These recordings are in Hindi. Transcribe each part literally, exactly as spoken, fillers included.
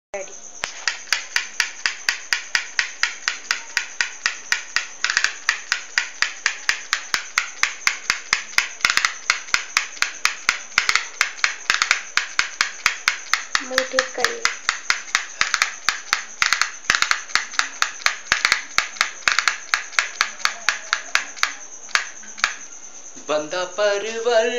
रेडी। मुंह ठीक करिए। बंदा परवर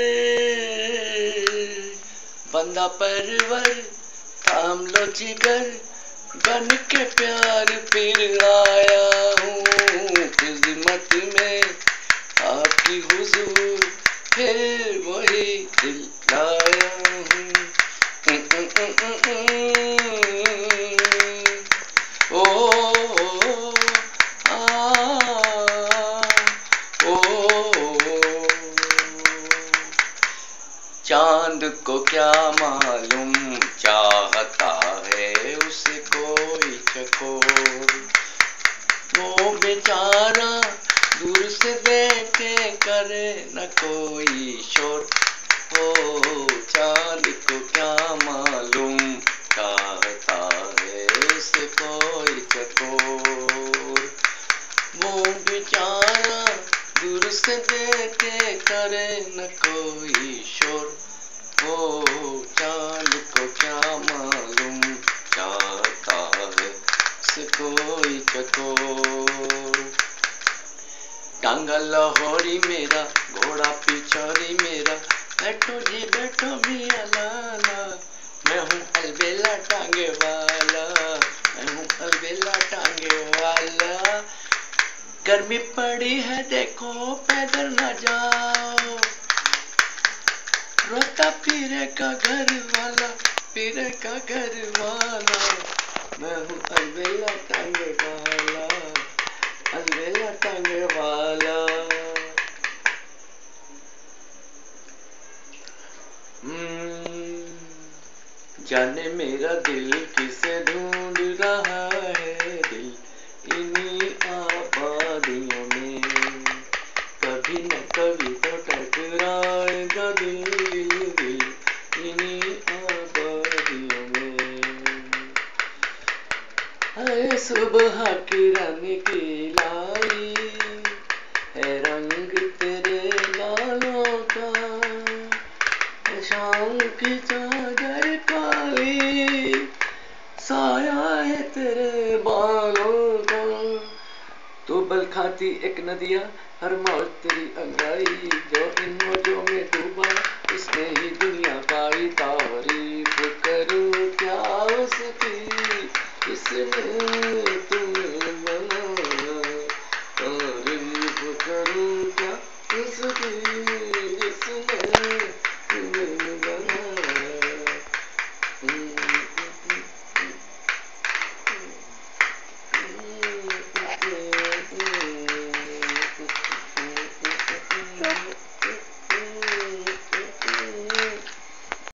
बंदा परवर थाम लो जिगर, बन के प्यार फिर आया हूँ खिदमत में आपकी हुजूर, फिर वही दिल लाया हूँ। ओ चांद को क्या मालूम चाहता है उसे कोई चकोर, वो बेचारा दूर से देखे करे न कोई शोर। ओ चांद को क्या मालूम चाहता है उसे कोई चकोर, वो बेचारा दूर से देखे करे न कोई शोर। ओ चांद को क्या मालूम चाहता है उसे कोई चकोर। टांगा लाहौरी मेरा घोड़ा पिछोरी मेरा, बैठो जी बैठो मियां लाला, मैं हूँ अलबेला टांगे वाला, मैं हूँ अलबेला टांगे वाला। गर्मी पड़ी है देखो पैदल न जाओ, रोता पीरे का घर वाला, पीरे का घर वाला, मैं हूँ अलबेला टांगे वाला, अलबेला टांगे वाला। जाने मेरा दिल किसे ढूंढ रहा है, दिल इन्हीं आबादियों में कभी न कभी तो टकराएगा दिल, दिल दिल इन्हीं आबादियों में। है सुबह की रानी की लाई, है रंग तेरे लालों का, है शाम की चादर काली, साया है तेरे बालों का। तू बल खाती एक नदिया हर मौत तेरी अंगाई, जो इन मौजों में डूबा उसने ही दुनिया पाई। तारीफ करूं क्या उसकी इसने तुम्हें बनाया, तारीफ करूं क्या उसकी।